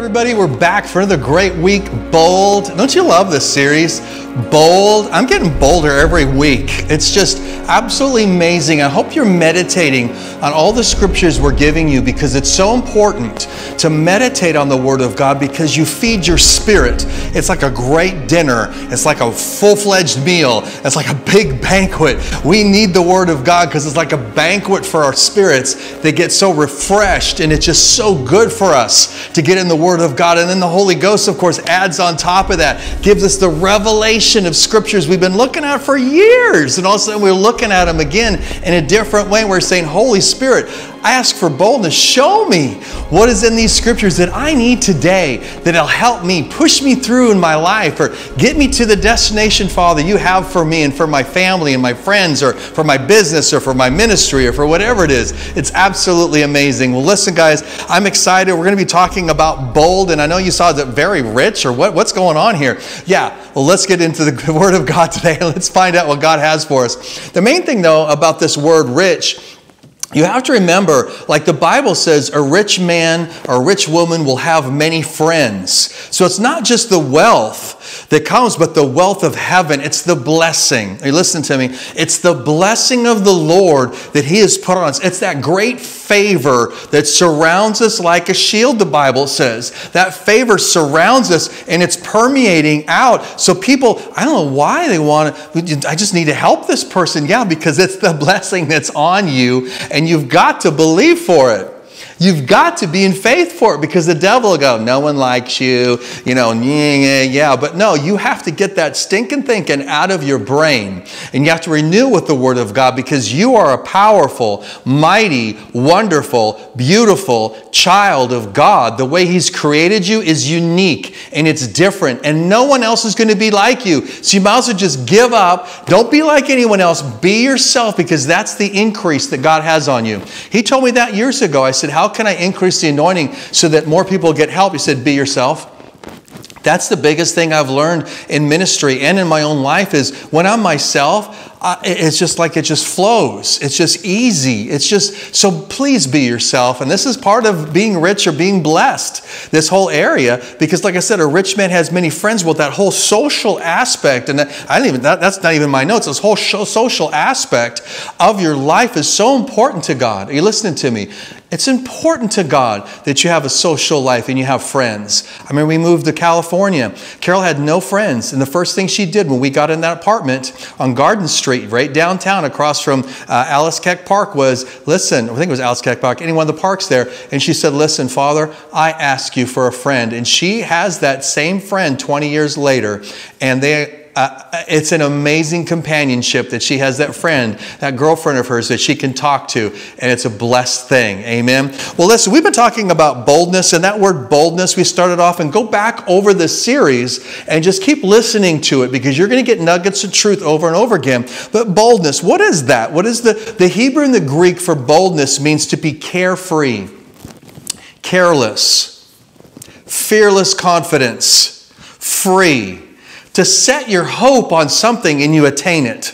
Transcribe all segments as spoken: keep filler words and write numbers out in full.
everybody, we're back for another great week. Bold. Don't you love this series? Bold. I'm getting bolder every week. It's just absolutely amazing. I hope you're meditating on all the scriptures we're giving you, because it's so important to meditate on the Word of God, because you feed your spirit. It's like a great dinner. It's like a full-fledged meal. It's like a big banquet. We need the Word of God because it's like a banquet for our spirits that get so refreshed, and it's just so good for us to get in the Word of God. And then the Holy Ghost, of course, adds on top of that, gives us the revelation of scriptures we've been looking at for years. And all of a sudden we're looking at them again in a different way. We're saying, Holy Spirit, I ask for boldness. Show me what is in these scriptures that I need today, that'll help me, push me through in my life, or get me to the destination, Father, you have for me and for my family and my friends, or for my business, or for my ministry, or for whatever it is. It's absolutely amazing. Well, listen, guys, I'm excited. We're going to be talking about bold, and I know you saw that very rich, or what, what's going on here? Yeah, well, let's get into the Word of God today. Let's find out what God has for us. The main thing, though, about this word rich, you have to remember, like the Bible says, a rich man or a rich woman will have many friends. So it's not just the wealth that comes, but the wealth of heaven. It's the blessing. Hey, listen to me. It's the blessing of the Lord that He has put on us. It's that great favor that surrounds us like a shield, the Bible says. That favor surrounds us, and it's permeating out. So people, I don't know why they want to, I just need to help this person. Yeah, because it's the blessing that's on you, and you've got to believe for it. You've got to be in faith for it, because the devil will go, no one likes you, you know, yeah, yeah. But no, you have to get that stinking thinking out of your brain. And you have to renew with the Word of God, because you are a powerful, mighty, wonderful, beautiful child of God. The way He's created you is unique, and it's different. And no one else is going to be like you. So you might as well just give up. Don't be like anyone else. Be yourself, because that's the increase that God has on you. He told me that years ago. I said, how can I increase the anointing so that more people get help? He said, be yourself. That's the biggest thing I've learned in ministry and in my own life, is when I'm myself, Uh, it's just like it just flows. It's just easy. It's just, so please be yourself. And this is part of being rich or being blessed, this whole area, because like I said, a rich man has many friends. Well, that whole social aspect, and that, I don't even, that, that's not even my notes, this whole social aspect of your life is so important to God. Are you listening to me? It's important to God that you have a social life and you have friends. I mean, we moved to California. Carol had no friends. And the first thing she did when we got in that apartment on Garden Street, right downtown across from uh, Alice Keck Park, was, listen, I think it was Alice Keck Park, any one of the parks there. And she said, listen, Father, I ask you for a friend. And she has that same friend twenty years later. And they Uh, it's an amazing companionship that she has, that friend, that girlfriend of hers that she can talk to, and it's a blessed thing. Amen. Well, listen, we've been talking about boldness, and that word boldness, we started off, and go back over this series and just keep listening to it, because you're going to get nuggets of truth over and over again. But boldness, what is that? What is the, the Hebrew and the Greek for boldness? Means to be carefree, careless, fearless confidence, free. To set your hope on something and you attain it.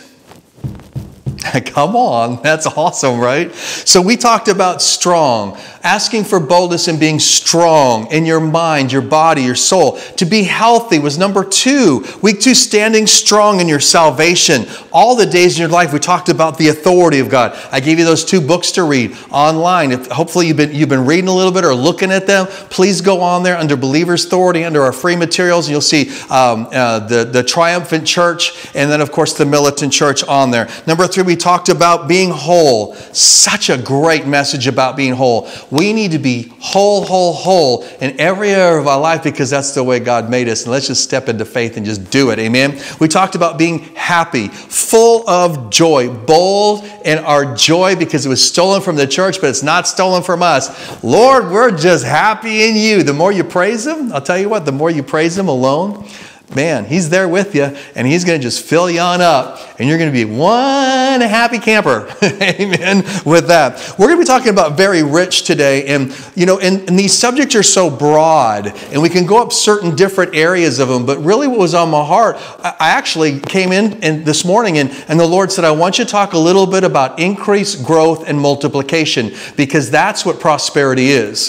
Come on, that's awesome, right? So we talked about strong, asking for boldness and being strong in your mind, your body, your soul. To be healthy was number two. Week two, standing strong in your salvation. All the days in your life, we talked about the authority of God. I gave you those two books to read online. If, hopefully you've been, you've been reading a little bit or looking at them. Please go on there under Believer's Authority, under our free materials, and you'll see um, uh, the, the Triumphant Church, and then, of course, the Militant Church on there. Number three, we talked about being whole. Such a great message about being whole. We need to be whole, whole, whole in every area of our life, because that's the way God made us. And let's just step into faith and just do it. Amen. We talked about being happy, full of joy, bold in our joy, because it was stolen from the church, but it's not stolen from us. Lord, we're just happy in you. The more you praise Him, I'll tell you what, the more you praise Him alone, man, He's there with you, and He's going to just fill you on up, and you're going to be one happy camper. Amen. With that, we're going to be talking about very rich today, and you know, and, and these subjects are so broad, and we can go up certain different areas of them. But really, what was on my heart, I, I actually came in and this morning, and and the Lord said, I want you to talk a little bit about increase, growth, and multiplication, because that's what prosperity is.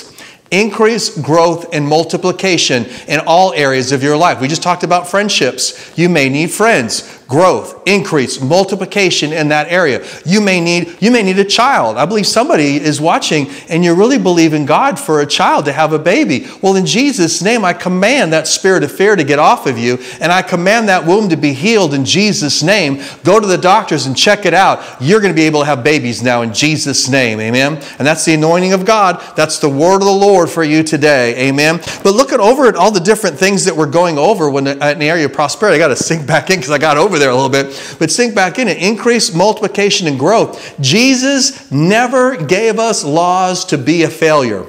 Increase, growth, and multiplication in all areas of your life. We just talked about friendships. You may need friends. Growth, increase, multiplication in that area. You may need, you may need a child. I believe somebody is watching and you really believe in God for a child to have a baby. Well, in Jesus' name, I command that spirit of fear to get off of you, and I command that womb to be healed in Jesus' name. Go to the doctors and check it out. You're going to be able to have babies now in Jesus' name. Amen. And that's the anointing of God. That's the word of the Lord for you today. Amen. But look at over at all the different things that we're going over when in the area of prosperity. I got to sink back in because I got over there a little bit, but sink back in it. Increase, multiplication, and growth. Jesus never gave us laws to be a failure.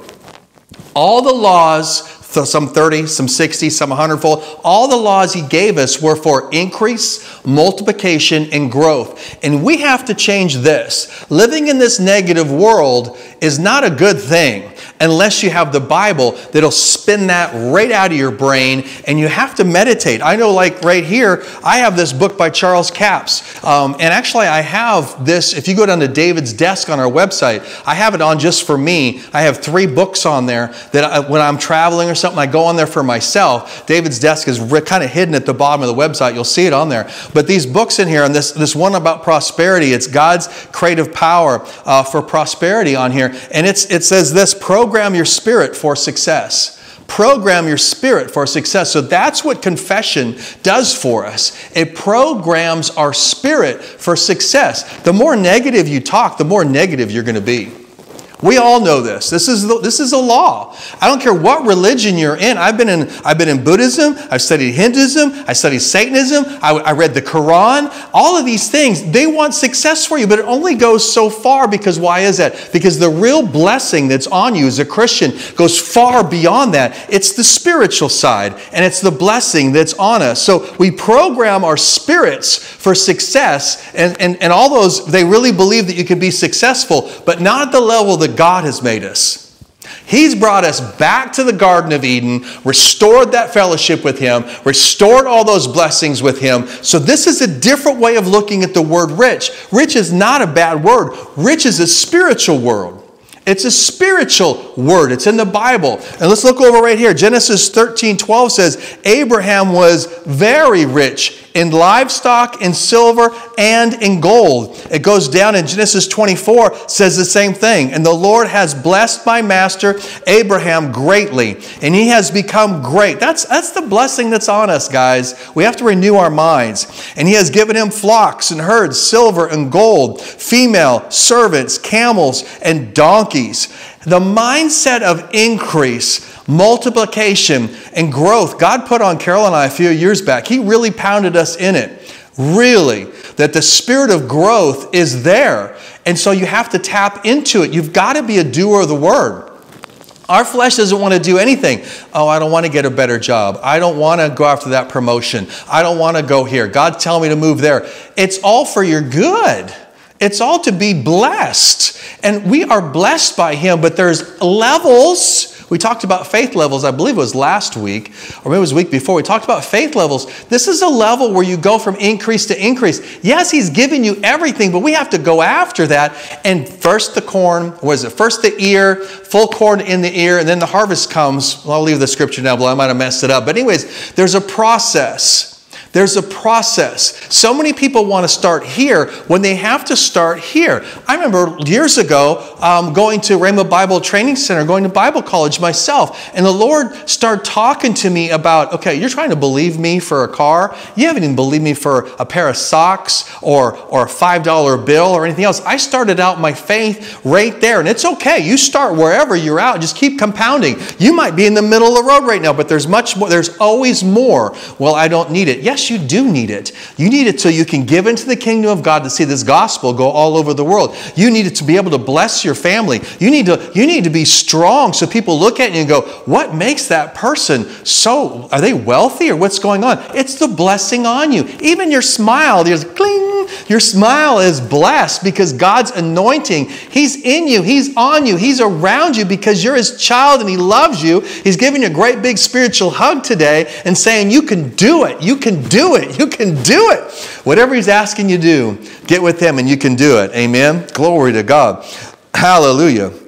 All the laws, some thirty, some sixty, some one hundred fold, all the laws he gave us were for increase, multiplication, and growth. And we have to change this. Living in this negative world is not a good thing unless you have the Bible that'll spin that right out of your brain, and you have to meditate. I know, like right here, I have this book by Charles Capps. Um, and actually, I have this, if you go down to David's desk on our website, I have it on just for me. I have three books on there that I, when I'm traveling or something, I go on there for myself. David's desk is kind of hidden at the bottom of the website. You'll see it on there. But these books in here, and this, this one about prosperity, it's God's creative power uh, for prosperity on here. And it's, it says this, program your spirit for success. Program your spirit for success. So that's what confession does for us. It programs our spirit for success. The more negative you talk, the more negative you're going to be. We all know this. This is the, this is a law. I don't care what religion you're in. I've been in I've been in Buddhism. I've studied Hinduism. I studied Satanism. I, I read the Quran. All of these things, they want success for you, but it only goes so far. Because why is that? Because the real blessing that's on you as a Christian goes far beyond that. It's the spiritual side, and it's the blessing that's on us. So we program our spirits for success, and, and, and all those, they really believe that you can be successful, but not at the level that God has made us. He's brought us back to the Garden of Eden, restored that fellowship with Him, restored all those blessings with Him. So this is a different way of looking at the word rich. Rich is not a bad word. Rich is a spiritual word. It's a spiritual word. It's in the Bible. And let's look over right here. Genesis thirteen twelve says, Abraham was very rich in livestock, in silver, and in gold. It goes down in Genesis twenty-four, says the same thing. And the Lord has blessed my master Abraham greatly, and he has become great. That's, that's the blessing that's on us, guys. We have to renew our minds. And he has given him flocks and herds, silver and gold, female servants, camels, and donkeys. The mindset of increase, multiplication, and growth God put on Carol and I a few years back. He really pounded us in it. Really. That the spirit of growth is there. And so you have to tap into it. You've got to be a doer of the word. Our flesh doesn't want to do anything. Oh, I don't want to get a better job. I don't want to go after that promotion. I don't want to go here. God's telling me to move there. It's all for your good. It's all to be blessed. And we are blessed by Him, but there's levels. We talked about faith levels, I believe it was last week, or maybe it was the week before. We talked about faith levels. This is a level where you go from increase to increase. Yes, He's given you everything, but we have to go after that. And first the corn, what is it? First the ear, full corn in the ear, and then the harvest comes. Well, I'll leave the scripture now, but I might have messed it up. But anyways, there's a process. There's a process. So many people want to start here when they have to start here. I remember years ago um, going to Rhema Bible Training Center, going to Bible college myself, and the Lord started talking to me about, okay, you're trying to believe me for a car. You haven't even believed me for a pair of socks or, or a five dollar bill or anything else. I started out my faith right there, and it's okay. You start wherever you're out. Just keep compounding. You might be in the middle of the road right now, but there's much more. There's always more. Well, I don't need it. Yes, you do need it. You need it so you can give into the kingdom of God to see this gospel go all over the world. You need it to be able to bless your family. You need to, you need to be strong so people look at you and go, what makes that person so, are they wealthy or what's going on? It's the blessing on you. Even your smile, there's cling, your smile is blessed because God's anointing, He's in you, He's on you, He's around you because you're His child and He loves you. He's giving you a great big spiritual hug today and saying, you can do it. You can do it. You can do it. Whatever He's asking you to do, get with Him and you can do it. Amen. Glory to God. Hallelujah.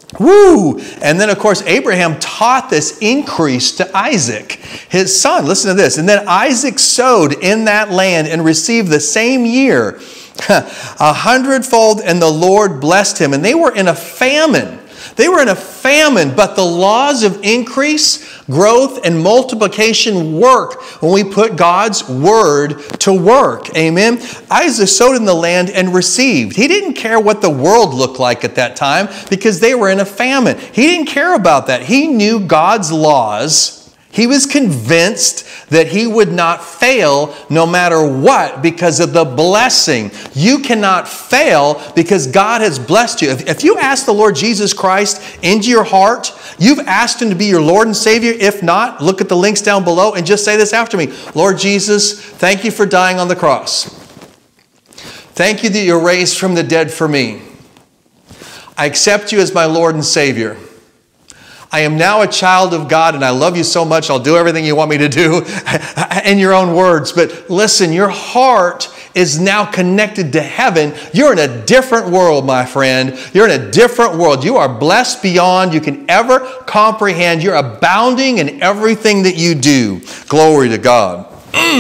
Woo! And then, of course, Abraham taught this increase to Isaac, his son. Listen to this. And then Isaac sowed in that land and received the same year a hundredfold, and the Lord blessed him. And they were in a famine. They were in a famine, but the laws of increase, growth, and multiplication work when we put God's word to work. Amen. Isaac sowed in the land and received. He didn't care what the world looked like at that time because they were in a famine. He didn't care about that. He knew God's laws. He was convinced that he would not fail no matter what because of the blessing. You cannot fail because God has blessed you. If, if you ask the Lord Jesus Christ into your heart, you've asked him to be your Lord and Savior. If not, look at the links down below and just say this after me. Lord Jesus, thank you for dying on the cross. Thank you that you're raised from the dead for me. I accept you as my Lord and Savior. I am now a child of God, and I love you so much, I'll do everything you want me to do in your own words. But listen, your heart is now connected to heaven. You're in a different world, my friend. You're in a different world. You are blessed beyond you can ever comprehend. You're abounding in everything that you do. Glory to God.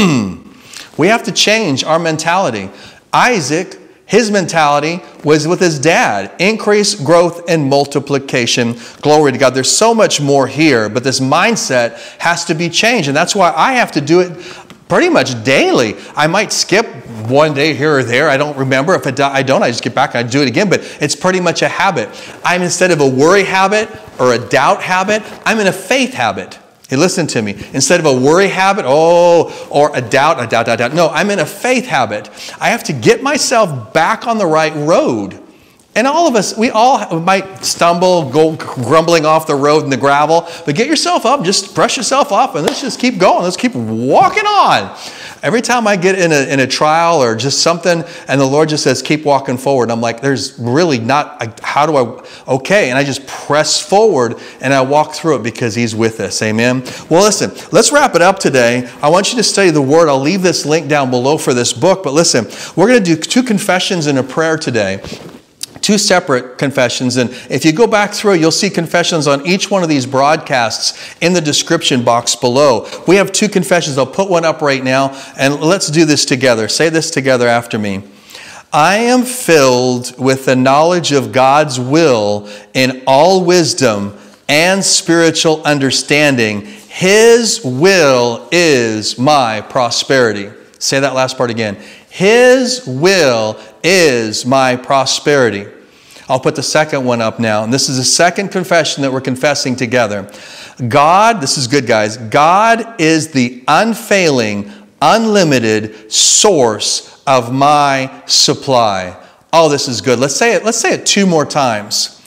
We have to change our mentality. Isaac, his mentality was with his dad. Increase, growth, and multiplication. Glory to God. There's so much more here, but this mindset has to be changed. And that's why I have to do it pretty much daily. I might skip one day here or there. I don't remember. If I don't, I just get back and I do it again. But it's pretty much a habit. I'm instead of a worry habit or a doubt habit, I'm in a faith habit. Hey, listen to me. Instead of a worry habit, oh, or a doubt, a doubt, doubt, doubt. No, I'm in a faith habit. I have to get myself back on the right road. And all of us, we all might stumble, go grumbling off the road in the gravel, but get yourself up, just brush yourself off, and let's just keep going. Let's keep walking on. Every time I get in a, in a trial or just something, and the Lord just says, keep walking forward, I'm like, there's really not, how do I, okay, and I just press forward, and I walk through it because he's with us, amen? Well, listen, let's wrap it up today. I want you to study the Word. I'll leave this link down below for this book, but listen, we're going to do two confessions and a prayer today. Two separate confessions, and if you go back through, you'll see confessions on each one of these broadcasts in the description box below. We have two confessions. I'll put one up right now, and let's do this together. Say this together after me. I am filled with the knowledge of God's will in all wisdom and spiritual understanding. His will is my prosperity. Say that last part again. His will is my prosperity. I'll put the second one up now. And this is the second confession that we're confessing together. God, this is good, guys. God is the unfailing, unlimited source of my supply. Oh, this is good. Let's say it. Let's say it two more times.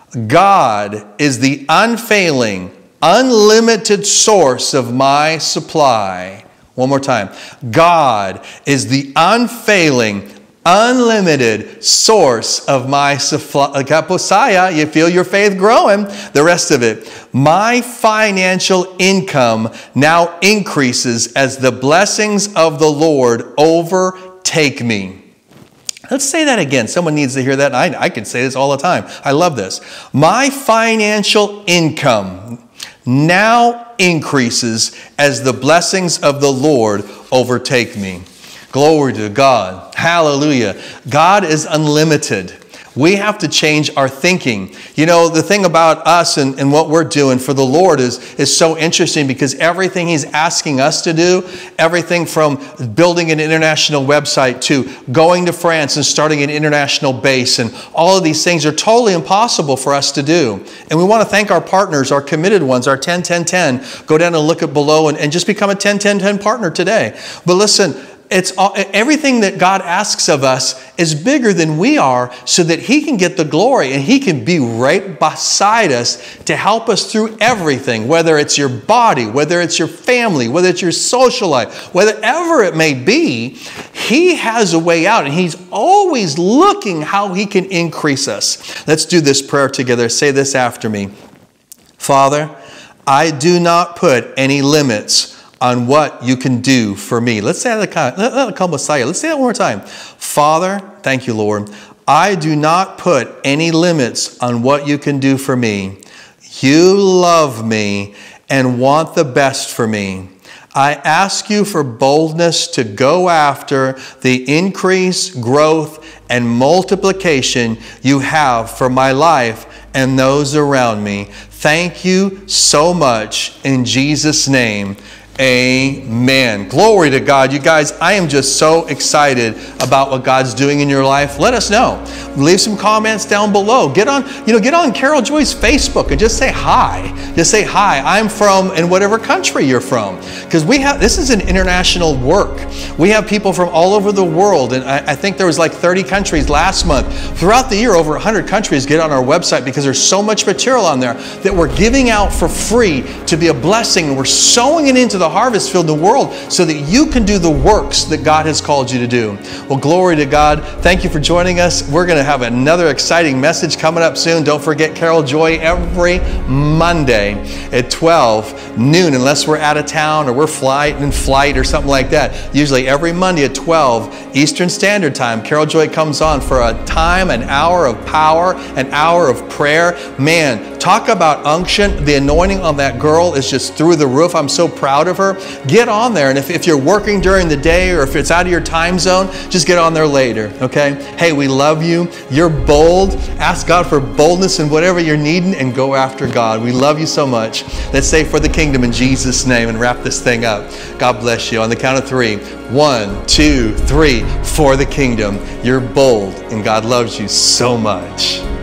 God is the unfailing, unlimited source of my supply. One more time. God is the unfailing, unlimited source of my supply. Kaposaya, you feel your faith growing. The rest of it. My financial income now increases as the blessings of the Lord overtake me. Let's say that again. Someone needs to hear that. I, I can say this all the time. I love this. My financial income now increases as the blessings of the Lord overtake me. Glory to God. Hallelujah. God is unlimited. We have to change our thinking. You know, the thing about us and, and what we're doing for the Lord is, is so interesting because everything he's asking us to do, everything from building an international website to going to France and starting an international base, and all of these things are totally impossible for us to do. And we want to thank our partners, our committed ones, our ten ten ten. Go down and look at below and, and just become a ten ten ten partner today. But listen, It's all, everything that God asks of us is bigger than we are so that he can get the glory and he can be right beside us to help us through everything, whether it's your body, whether it's your family, whether it's your social life, whatever it may be. He has a way out and he's always looking how he can increase us. Let's do this prayer together. Say this after me. Father, I do not put any limits on what you can do for me. Let's say that. Let's say that one more time. Father, thank you, Lord. I do not put any limits on what you can do for me. You love me and want the best for me. I ask you for boldness to go after the increase, growth, and multiplication you have for my life and those around me. Thank you so much. In Jesus' name, amen. Glory to God. You guys, I am just so excited about what God's doing in your life. Let us know. Leave some comments down below. Get on, you know, get on Carol Joy's Facebook and just say hi. Just say hi. I'm from, in whatever country you're from. Because we have, this is an international work. We have people from all over the world. And I, I think there was like thirty countries last month. Throughout the year, over one hundred countries get on our website because there's so much material on there that we're giving out for free to be a blessing. And we're sowing it into the harvest field in the world so that you can do the works that God has called you to do. Well, glory to God. Thank you for joining us. We're going to have another exciting message coming up soon. Don't forget Carol Joy every Monday at twelve noon, unless we're out of town or we're flight in flight or something like that. Usually every Monday at twelve Eastern Standard Time, Carol Joy comes on for a time, an hour of power, an hour of prayer. Man, talk about unction. The anointing on that girl is just through the roof. I'm so proud of her. Get on there. And if, if you're working during the day or if it's out of your time zone, just get on there later, okay? Hey, we love you. You're bold. Ask God for boldness in whatever you're needing and go after God. We love you so much. Let's say for the kingdom in Jesus' name and wrap this thing up. God bless you. On the count of three. One, two, three. For the kingdom. You're bold and God loves you so much.